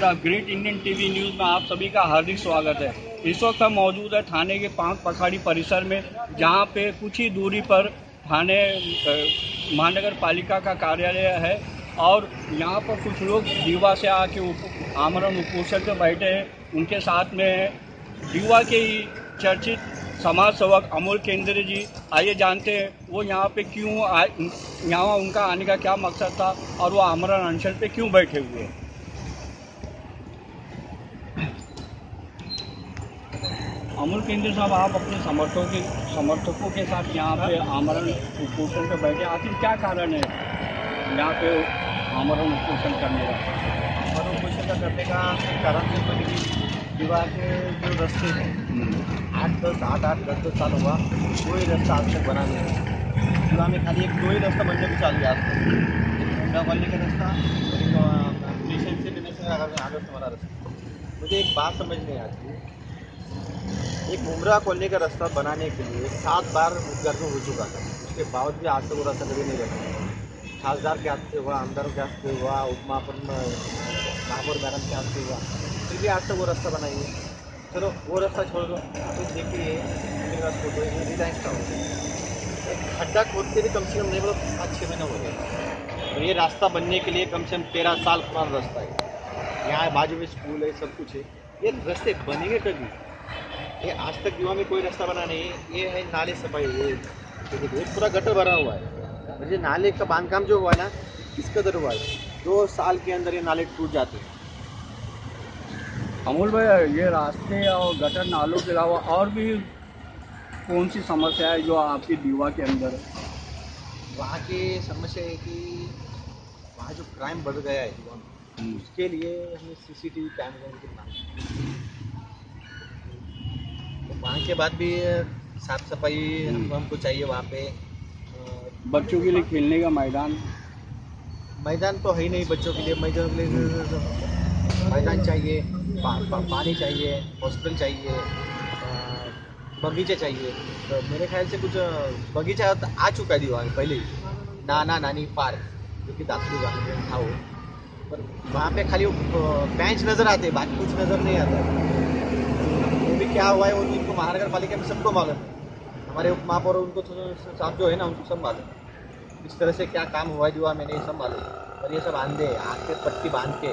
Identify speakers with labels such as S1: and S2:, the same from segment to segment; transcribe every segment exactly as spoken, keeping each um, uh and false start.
S1: आदाब। Great Indian TV news में आप सभी का हार्दिक स्वागत है। इस वक्त हम मौजूद है थाने के पांच पखाड़ी परिसर में, जहां पे कुछ ही दूरी पर थाने महानगर पालिका का कार्यालय है और यहां पर कुछ लोग दीवा से आके आमरण उपोषण पे बैठे हैं। उनके साथ में दीवा के ही चर्चित समाज सेवक अमोल केंद्रे जी। आइए जानते हैं वो यहाँ पे क्यों आए, यहाँ उनका आने का क्या मकसद था और वो आमरण अनशन पे क्यों बैठे हुए हैं। अमोल केंद्रे साहब, आप अपने समर्थकों के समर्थकों के साथ यहाँ पे आमरण उपोषण पे बैठे, आखिर क्या कारण है यहाँ पे आमरण उपोषण करने का?
S2: आमरण उपोषण का करने का कारण सिर्फ है कि दीवा के जो रास्ते हैं आठ दस आठ आठ दस दस साल हुआ, कोई रास्ता आज तक बना नहीं है। दीवा में खाली एक दो ही रास्ता बनने भी चालू है आज तक, मुंडा कॉलोनी का रास्ता और स्टेशन से नेशनल आगे हमारा रास्ता। मुझे एक बात समझ नहीं आती, एक मुमरा कॉलोनी का रास्ता बनाने के लिए सात बार उद्घाटन हो चुका था, उसके बावजूद भी आज तक वो रास्ता कभी नहीं बना। खासदार के हाथ से हुआ, आमदारों के हाथ से हुआ, उपमापन महापौर मैडम के हाथ से हुआ, फिर भी आज तक वो रास्ता बनाइए। चलो वो रास्ता छोड़ दो, तो देखिए मेरे पास फोटो है, रिलायंस का हो एक खड्डा खोदते भी कम से कम नहीं बोलो पाँच छः महीना हो गए, और ये रास्ता बनने के लिए कम से कम तेरह साल पुराना रास्ता है। यहाँ बाजू में स्कूल है, सब कुछ है, ये रास्ते बनेंगे कभी? ये आज तक युवा में कोई रास्ता बना नहीं। ये है नाले सफाई, ये देखिए पूरा गटर भरा हुआ है। मुझे नाले का बांधकाम जो हुआ है ना, किस कदर हुआ है, दो साल के अंदर ये नाले टूट जाते हैं।
S1: अमोल भाई, ये रास्ते और गटर नालों के अलावा और भी कौन सी समस्या है जो आपकी दीवा के अंदर है?
S2: वहाँ की समस्या है कि वहाँ जो क्राइम बढ़ गया है दीवा में, उसके लिए हमें सीसीटीवी कैमरे की मांग। वहाँ के बाद भी साफ सफाई हमको चाहिए। वहाँ पे
S1: बच्चों के लिए खेलने का मैदान
S2: मैदान तो है ही नहीं, बच्चों के लिए मैदान के लिए मैदान चाहिए, पा, पा, पानी चाहिए, हॉस्पिटल चाहिए, बगीचे चाहिए। तो मेरे ख्याल से कुछ बगीचा आ चुका है दीवार पहले ही, नाना नानी पार्क जो कि दातरी गाँव था वो, पर वहाँ पे खाली बेंच नज़र आते, बाकी कुछ नज़र नहीं आता। वो भी क्या हुआ है वो तो उनको महानगर पालिका में सबको मालूम है, हमारे उप महापौर उनको साहब जो है ना, उनको सब मालूम है किस तरह से क्या काम हुआ है दीवा में, नहीं सब मालूम है। और ये सब आंधे आँख पे पट्टी बांध के,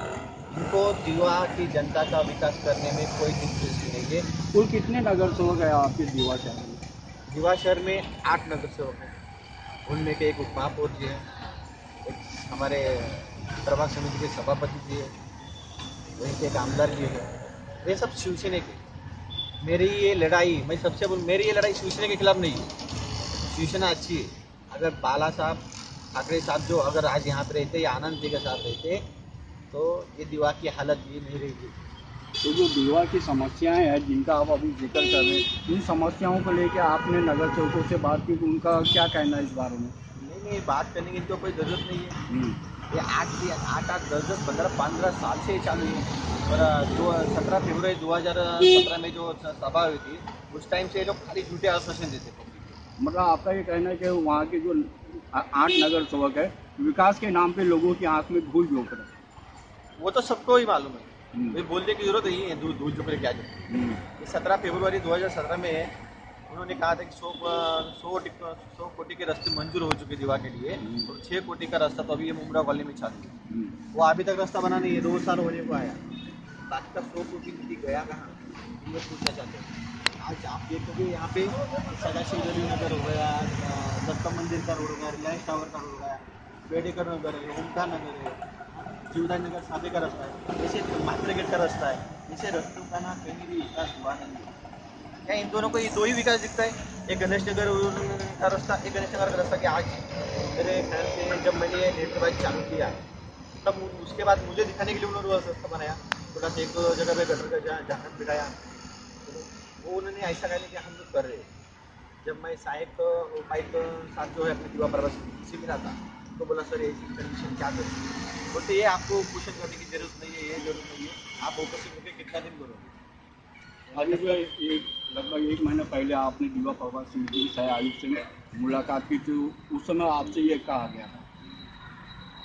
S2: इनको दीवा की जनता का विकास करने में कोई दिलचस्पी नहीं है।
S1: कुल कितने नगर सेवक है आपके दीवा शहर में?
S2: दीवा शहर में आठ नगर सेवक हैं, उनमें के एक उप महापौर जी हैं, एक हमारे प्रभाग समिति के सभापति जी है, वहीं के एक आमदार जी है, वे सब शिवसेना के। मेरी ये लड़ाई, मैं सबसे बोल मेरी ये लड़ाई शिवसेना के खिलाफ नहीं है, शिवसेना अच्छी है। अगर बाला साहब ठाकरे साहब जो अगर आज यहाँ पे रहते या आनंद जी के साथ रहते तो ये दीवा की हालत ये नहीं रहेगी।
S1: तो जो दीवा की समस्याएं हैं जिनका आप अभी जिक्र कर रहे हैं, इन समस्याओं को लेकर आपने नगर सेवकों से बात की, उनका क्या कहना है इस बारे में?
S2: नहीं नहीं, बात करने की तो कोई ज़रूरत नहीं है। ये आठ आठ आठ दस दस पंद्रह पंद्रह साल से चालू है। और दो सत्रह फरवरी दो हज़ार सत्रह में जो सभा हुई थी, उस टाइम से ये लोग खाली झूठे आश्वासन देते थे।
S1: मतलब आपका ये कहना है कि वहाँ के जो आठ नगर सेवक है विकास के नाम पे लोगों की आंख में धूल झोंक रहे हैं?
S2: वो तो सबको ही मालूम है, ये बोलने की जरूरत नहीं है धूल धूल झोंक रहे क्या जो। ये सत्रह फरवरी दो हज़ार सत्रह में उन्होंने कहा था कि सौ सौ सौ कोटी के रास्ते मंजूर हो चुके दीवा के लिए, और छः कोटी का रास्ता तो अभी ये मुमरा कॉलोनी में चालू है। वो अभी तक रास्ता बना नहीं है, दो साल होने को आया, बाकी का सौ कोटी निधि गया कहाँ, ये पूछना चाहते हैं। आज आप देखोगे यहाँ पे सदाशिव गली नगर हो गया, दत्त मंदिर का रोड हो गया, रिलायंस टावर का रोड हो गया, बेडेकर नगर है, ओमकार नगर है, जीवदान नगर सादे का रास्ता है, जैसे मात्र गेट का रास्ता है, जैसे रास्तों का ना कहीं भी विकास हुआ नहीं है। क्या इन दोनों को ये दो ही विकास दिखता है, एक गणेश नगर का रास्ता, एक गणेश नगर का रास्ता। कि आज मेरे ख्याल से जब मैंने लेटर बाइक चालू किया तब उसके बाद मुझे दिखाने के लिए उन्होंने रास्ता बनाया, थोड़ा सा एक दो जगह पे गटर का जहाँ जहाँ बिठाया, तो वो उन्होंने ऐसा कहने कि हम लोग कर रहे हैं। जब मैं साहेब बाइक साथ जो है अपने दीवा प्रवास से मिला था, तो बोला सर ऐसी कंडीशन क्या करें, बोलते ये आपको क्वेश्चन करने की जरूरत नहीं है, ये जरूरत नहीं है, आप ऑपरेशन होकर कितना दिन करोगे।
S1: अभी भी एक लगभग एक महीना पहले आपने दीवा प्रभाग समिति के सह आयुक्त से मुलाकात की थी, उस समय आपसे ये कहा गया था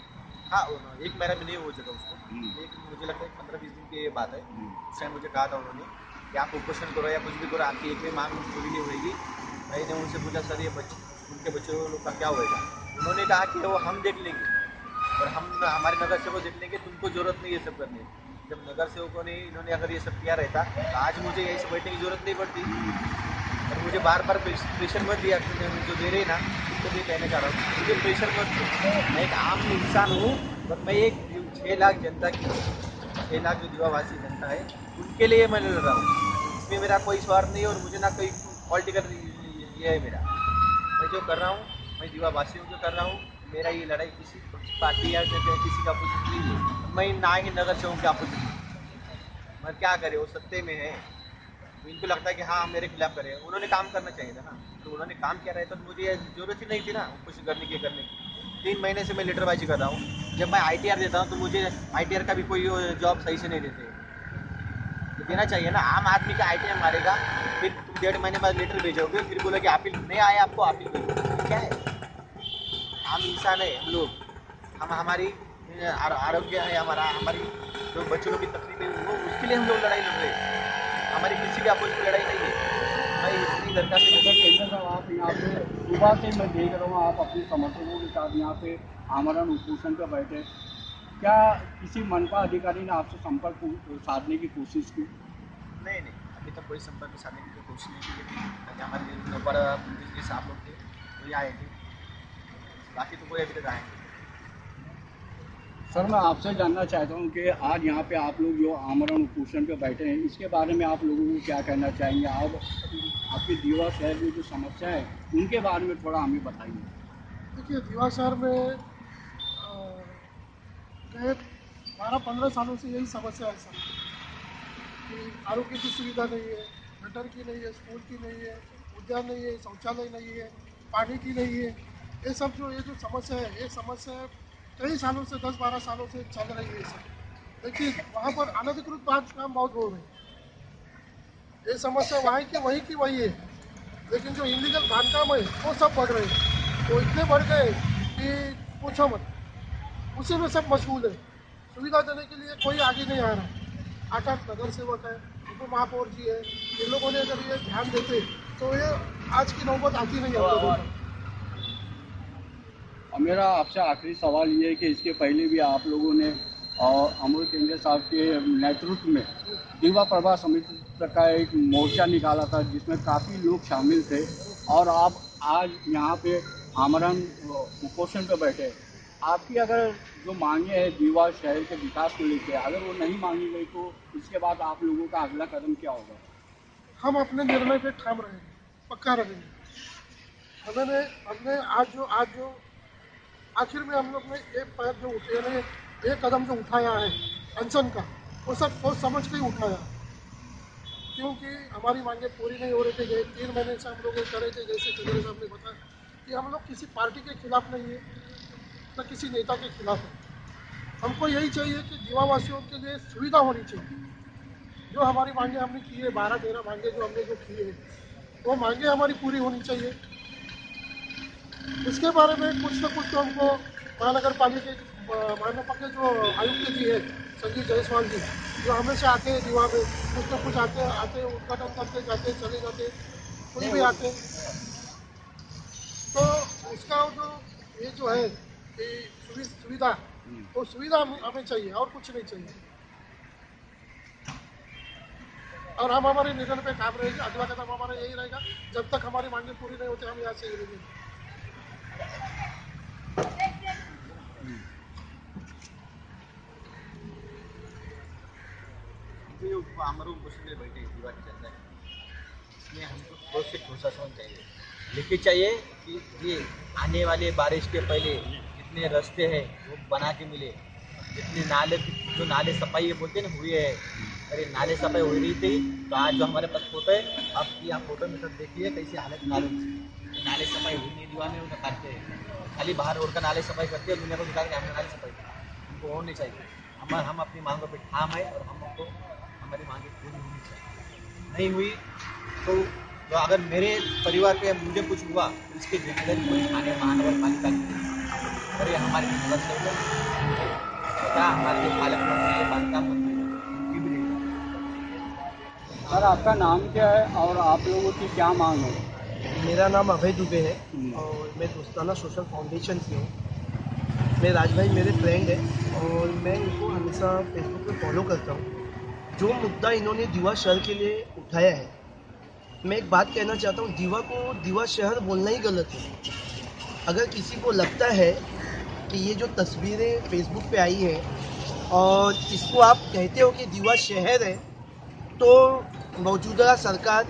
S2: हाँ उन्होंने- एक महीना भी नहीं हो चुका उसको, एक मुझे लगता है पंद्रह बीस दिन की ये बात है। उस टाइम मुझे कहा था उन्होंने कि आप कुपोषण करो या कुछ भी करो, आपकी एक भी मांग पूरी नहीं होगी। मैंने उनसे पूछा सर ये बच्चे उनके बच्चों लोग का क्या होएगा? उन्होंने कहा कि वो हम देख लेंगे और हम हमारे नगर सेवक देख लेंगे, तुमको जरूरत नहीं ये सब करने की। जब नगर सेवकों ने इन्होंने अगर ये सब किया रहता तो आज मुझे यहीं से बैठने की जरूरत नहीं पड़ती और मुझे बार बार प्रेशर मत दिया कि मैं जो दे रहे ना उसको भी कहने चाह रहा हूँ, मुझे प्रेशर मत दो। मैं एक आम इंसान हूँ और मैं एक छः लाख जनता की छः लाख जो दीवावासी जनता है उनके लिए मैं लड़ रहा हूँ। इसमें मेरा कोई स्वार्थ नहीं है और मुझे ना कोई पॉलिटिकल ये है मेरा। मैं जो कर रहा हूँ मैं दीवावासियों को कर रहा हूँ। मेरा ये लड़ाई किसी पार्टी या किसी का अपोजिशन नहीं है। मैं ना ही नगर सेवकों के अपोजिशन, मैं क्या करे, वो सत्ते में है तो इनको लगता है कि हाँ मेरे खिलाफ करे। उन्होंने काम करना चाहिए था ना, तो उन्होंने काम किया रहता तो मुझे जरूरत ही नहीं थी ना कुछ करने की करने की। तीन महीने से मैं लेटरबाजी कर रहा हूँ। जब मैं आई टी आर देता हूँ तो मुझे आई टी आर का भी कोई जॉब सही से नहीं देते। तो देना चाहिए ना, आम आदमी का आई टी आर मारेगा, फिर तुम डेढ़ महीने बाद लेटर भेजोगे, फिर बोलोगे कि अपील नहीं आया आपको अपील भेजो। क्या है, आम इंसान है हम लोग, हम हमारी आरोग्य है हमारा, हमारी जो बच्चों की तकलीफ है वो उसके लिए हम लोग लड़ाई लड़ रहे हैं। हमारी किसी भी अपोजिट लड़ाई नहीं है। मैं इतनी दरकार से
S1: सर टेंडर साहब, आप यहाँ पे सुबह से मैं देख रहा हूँ आप अपने समर्थकों के साथ यहाँ पे आमरण उपोषण पर बैठे, क्या किसी मनपा अधिकारी ने आपसे संपर्क साधने की कोशिश की?
S2: नहीं नहीं अभी तक कोई संपर्क साधने की कोशिश नहीं की, लेकिन हमारे जो बड़ा बिजनेस आप लोग थे वही आए थे, बाकी तो कोई अभी तक आए नहीं।
S1: सर मैं आपसे जानना चाहता हूँ कि आज यहाँ पे आप लोग जो आमरण उपोषण पे बैठे हैं इसके बारे में आप लोगों को क्या कहना चाहेंगे? आप आपके दीवा शहर में जो समस्या है उनके बारे में थोड़ा हमें बताइए।
S3: देखिए दीवा शहर में गए बारह पंद्रह सालों से यही समस्या है सर, कि आरोग्य की सुविधा नहीं है, गटर की नहीं है, स्कूल की नहीं है, उद्यान नहीं है, शौचालय नहीं है, पानी की नहीं है। ये सब जो ये जो समस्या है ये समस्या कई सालों से दस बारह सालों से चल रही है सर। लेकिन वहाँ पर अनधिकृत बांध काम बहुत हो रहे हैं। ये समस्या वहाँ की वहीं की वही है, लेकिन जो इलीगल बांधकाम है वो सब बढ़ रहे हैं। वो इतने बढ़ गए कि पूछो मत, उसी में सब मशगूल है। सुविधा देने के लिए कोई आगे नहीं आ रहा। आठ आठ नगर सेवक है, उप महापौर जी है, इन लोगों ने अगर ये ध्यान देते तो ये आज की नौबत आती नहीं हम लोगों को।
S1: और मेरा आपसे आखिरी सवाल ये है कि इसके पहले भी आप लोगों ने और अमर केंद्र साहब के नेतृत्व में दीवा प्रभा समिति का एक मोर्चा निकाला था जिसमें काफ़ी लोग शामिल थे और आप आज यहाँ पे आमरण उपोषण पे बैठे। आपकी अगर जो मांगे हैं दीवा शहर के विकास को लेकर, अगर वो नहीं मांगी गई तो इसके बाद आप लोगों का अगला कदम क्या होगा?
S3: हम अपने निर्णय पे ठाम रहेंगे, पक्का रहेंगे। हमने हमने आज जो आज जो आखिर में हम लोग ने एक पैर जो उठे ने एक कदम जो उठाया है अनशन का, वो सब सोच समझ के ही उठाया, क्योंकि हमारी मांगे पूरी नहीं हो रही थी। तीन महीने से हम लोग ये कर रहे थे, जैसे चौधरी साहब ने बताया कि हम लोग किसी पार्टी के खिलाफ नहीं है, न किसी नेता के खिलाफ है। हमको यही चाहिए कि दीवावासियों के लिए सुविधा होनी चाहिए। जो हमारी मांगे हमने की है, बारह तेरह मांगे जो हमने जो किए हैं, वो मांगे हमारी पूरी होनी चाहिए। इसके बारे में कुछ न कुछ तो हमको महानगर पालिका महानगर के जो आयुक्त जी है संजीव जायसवाल जी, जो हमेशा आते हैं दीवा में, कुछ न कुछ आते आते उद्घाटन करते जाते चले जाते, कोई भी आते। तो उसका जो ये जो है कि सुविधा, तो सुविधा हमें चाहिए और कुछ नहीं चाहिए। और हम हमारे निधन पे काम रहेंगे। अगला कदम हमारा यही रहेगा, जब तक हमारी मांगे पूरी नहीं होती हम यहाँ से ही रहेंगे।
S2: जो आमरण उपोषण में बैठे दीवा की जनता है, इसमें हमको ठोस से ठोस आश्वासन चाहिए, लिखित चाहिए कि ये आने वाले बारिश के पहले जितने रास्ते हैं वो बना के मिले, जितने नाले जो नाले सफाई बोलते हैं ना हुई है, अरे नाले सफाई हो रही थी तो आज जो हमारे पास फोटो है, आप यहाँ फोटो में सब देखिए कैसी हालत नालों की। नाले सफाई हुई नहीं, दीवार में उन्हें काटते हैं, खाली बाहर रोड का नाले सफाई करते हैं, दुनिया को दिखा के हमने नाले सफाई की। हमको और नहीं चाहिए, हम हम अपनी मांगों पर ठाम है और हम हमको हमारी मांगे पूरी होनी चाहिए। नहीं हुई तो, तो अगर मेरे परिवार पे मुझे कुछ हुआ तो इसके जिम्मेदारी पुलिस थाने महानगर पालिका की। और ये हमारे लिए गलत है। क्या हमारे जो पालक मंत्री है, बांधकाम मंत्री है, ये भी नहीं है।
S1: सर आपका नाम क्या है और आप लोगों की क्या मांग है?
S3: मेरा नाम अभय दुबे है और मैं दोस्ताना सोशल फाउंडेशन से हूँ। मैं राज भाई मेरे फ्रेंड है और मैं इनको हमेशा फेसबुक पे फॉलो करता हूँ। जो मुद्दा इन्होंने दीवा शहर के लिए उठाया है, मैं एक बात कहना चाहता हूँ, दीवा को दीवा शहर बोलना ही गलत है। अगर किसी को लगता है कि ये जो तस्वीरें फेसबुक पे आई हैं और इसको आप कहते हो कि दीवा शहर है, तो मौजूदा सरकार,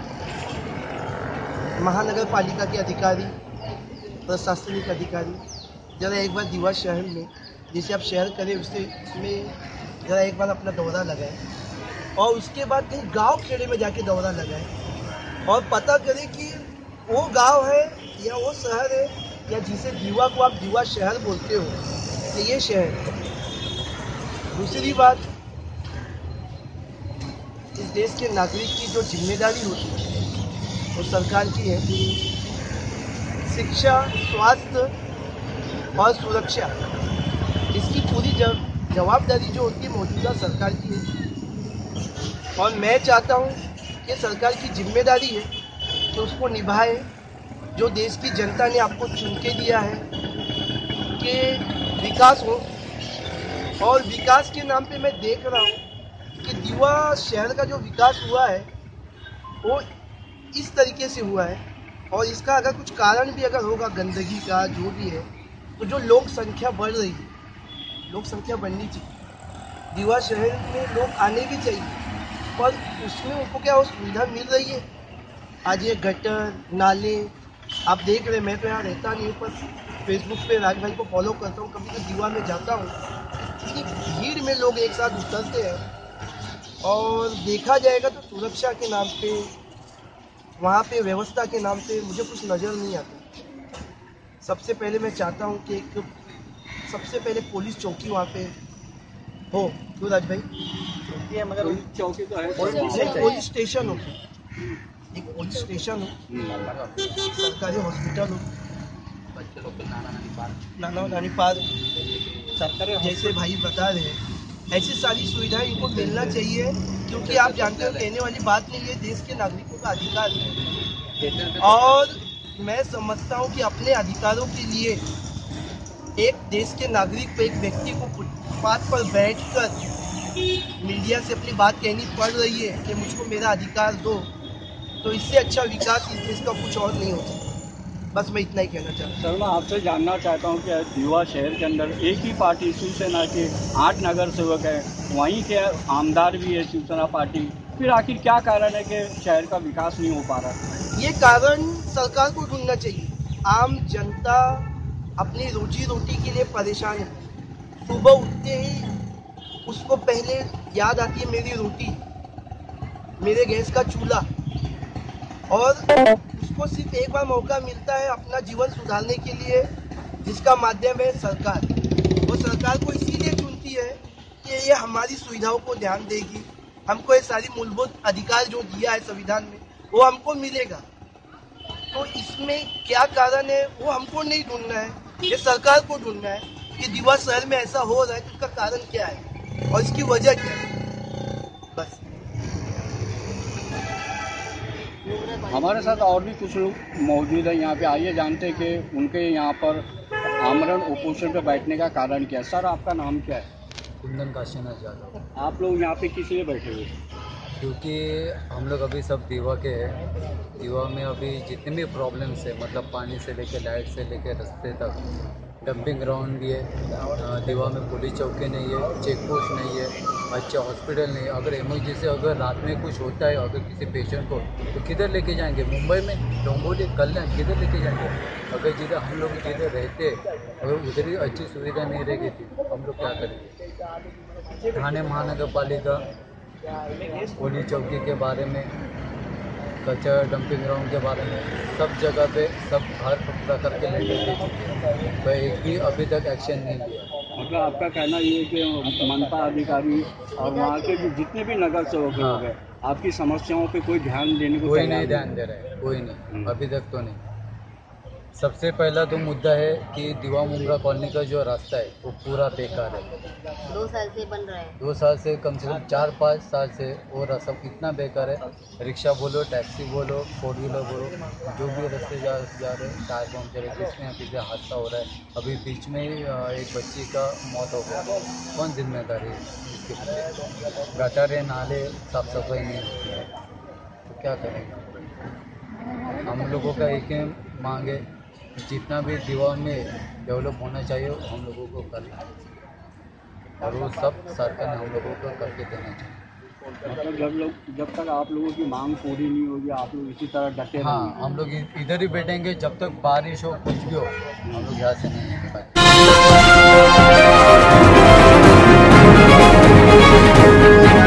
S3: महानगर पालिका के अधिकारी, प्रशासनिक अधिकारी ज़रा एक बार दीवा शहर में, जैसे आप शहर करें उससे उसमें ज़रा एक बार अपना दौरा लगाएं और उसके बाद कहीं गांव खेड़े में जाके दौरा लगाएं और पता करें कि वो गांव है या वो शहर है या जिसे दीवा को आप दीवा शहर बोलते हो, तो ये शहर है। दूसरी बात, इस देश के नागरिक की जो जिम्मेदारी होती है वो सरकार की है। शिक्षा, स्वास्थ्य और सुरक्षा, इसकी पूरी जवाबदारी जो होती है मौजूदा सरकार की है और मैं चाहता हूँ कि सरकार की जिम्मेदारी है कि उसको निभाए। जो देश की जनता ने आपको चुन के दिया है कि विकास हो, और विकास के नाम पे मैं देख रहा हूँ कि दीवा शहर का जो विकास हुआ है वो इस तरीके से हुआ है। और इसका अगर कुछ कारण भी अगर होगा, गंदगी का जो भी है, तो जो लोक संख्या बढ़ रही है, लोक संख्या बढ़नी चाहिए, दीवा शहर में लोग आने भी चाहिए, पर उसमें उनको क्या वो सुविधा मिल रही है? आज ये गटर, नाले आप देख रहे, मैं तो यहाँ रहता नहीं हूँ पर फेसबुक पे राज भाई को फॉलो करता हूँ, कभी तो दीवा में जाता हूँ, इतनी भीड़ में लोग एक साथ उतरते हैं। और देखा जाएगा तो सुरक्षा के नाम पे, वहाँ पे व्यवस्था के नाम पे मुझे कुछ नज़र नहीं आता। सबसे पहले मैं चाहता हूँ कि एक सबसे पहले पुलिस चौकी वहाँ पे हो। क्यों राज भाई?
S2: चौकी है मगर
S1: चौकी तो है,
S3: पुलिस स्टेशन हो, एक पुलिस स्टेशन हो, सरकारी हॉस्पिटल हो,
S2: बच्चे लोग के नाना नानी पार्क,
S3: नाना नानी पार्क,
S2: सरकारी
S3: जैसे भाई बता रहे हैं, ऐसी सारी सुविधाएं इनको मिलना चाहिए। क्योंकि आप जानते हो कहने वाली बात नहीं है, देश के नागरिकों का अधिकार है और मैं समझता हूँ कि अपने अधिकारों के लिए एक देश के नागरिक को, एक व्यक्ति को फुटपाथ पर बैठकर मीडिया से अपनी बात कहनी पड़ रही है कि मुझको मेरा अधिकार दो, तो इससे अच्छा विकास इस देश का कुछ और नहीं हो सकता। बस मैं इतना ही कहना चाहता हूँ।
S1: सर मैं आपसे जानना चाहता हूँ कि दीवा शहर के अंदर एक ही पार्टी शिवसेना के आठ नगर सेवक हैं, वहीं के आमदार भी है शिवसेना पार्टी, फिर आखिर क्या कारण है कि शहर का विकास नहीं हो पा रहा?
S3: ये कारण सरकार को ढूंढना चाहिए। आम जनता अपनी रोजी रोटी के लिए परेशान है। सुबह उठते ही उसको पहले याद आती है मेरी रोटी, मेरे गैस का चूल्हा, और उसको सिर्फ एक बार मौका मिलता है अपना जीवन सुधारने के लिए, जिसका माध्यम है सरकार। वो सरकार को इसीलिए चुनती है कि ये हमारी सुविधाओं को ध्यान देगी, हमको ये सारी मूलभूत अधिकार जो दिया है संविधान में वो हमको मिलेगा। तो इसमें क्या कारण है वो हमको नहीं ढूंढना है, ये सरकार को ढूंढना है कि दीवा शहर में ऐसा हो रहा है, इसका कारण क्या है और इसकी वजह क्या है। बस
S1: हमारे साथ और भी कुछ लोग मौजूद हैं यहाँ पे, आइए जानते हैं कि उनके यहाँ पर आमरण उपोषण पे बैठने का कारण क्या है। सर आपका नाम क्या है?
S4: कुंदन काशीनाथ यादव।
S1: आप लोग यहाँ पे किस लिए बैठे हुए?
S4: क्योंकि हम लोग अभी सब दीवा के हैं। दीवा में अभी जितने भी प्रॉब्लम्स है, मतलब पानी से लेकर लाइट से लेकर रास्ते तक, डंपिंग ग्राउंड भी है, दीवा में पुलिस चौकी नहीं है, चेक पोस्ट नहीं है, अच्छा हॉस्पिटल नहीं है। अगर इमरजेंसी अगर रात में कुछ होता है अगर किसी पेशेंट को, तो किधर लेके जाएंगे? मुंबई में, डोंबिवली, कल्याण, किधर लेके जाएंगे? अगर जिधर हम लोग जिधर रहते अगर उधर ही अच्छी सुविधा नहीं रहेगी तो हम लोग क्या करेंगे? ठाणे महानगर पालिका पुलिस चौकी के बारे में, कचरा डंपिंग ग्राउंड के बारे में, सब जगह पे सब हर प्रकार के लेटर दे चुके हैं, तो एक भी अभी तक एक्शन नहीं लिया।
S1: मतलब आपका कहना ये है कि मनपा अधिकारी और वहाँ के भी जितने भी नगर सेवक लोग हैं, आपकी समस्याओं पे कोई ध्यान देने को
S4: कोई नहीं ध्यान दे रहा है, कोई नहीं, अभी तक तो नहीं। सबसे पहला तो मुद्दा है कि दीवा मुमरा कॉलोनी का जो रास्ता है वो पूरा बेकार है।
S5: दो साल से बन रहा है।
S4: दो साल से कम से कम चार पाँच साल से वो रास्ता इतना बेकार है। रिक्शा बोलो, टैक्सी बोलो, फोर व्हीलर बोलो, जो भी रास्ते जा जा रहे हैं, टायर पंक्चर है, किसमें पीछे हादसा हो रहा है। अभी बीच में ही एक बच्ची का मौत हो गया। कौन जिम्मेदार है इसके पीछे? गटारे नाले साफ सफाई नहीं होती है तो क्या करेंगे? हम लोगों का एक ही मांग है, जितना भी दीवा में डेवलप होना चाहिए हम लोगों को करना चाहिए और वो सब सरकार ने हम लोगों को करके देना चाहिए।
S1: मतलब जब लोग जब तक आप लोगों की मांग पूरी नहीं होगी आप लोग इसी तरह डटे
S4: हाँ,
S1: रहेंगे।
S4: हम लोग इधर ही बैठेंगे जब तक बारिश हो, कुछ भी हो, हम लोग यहाँ से नहीं निकल पाएंगे।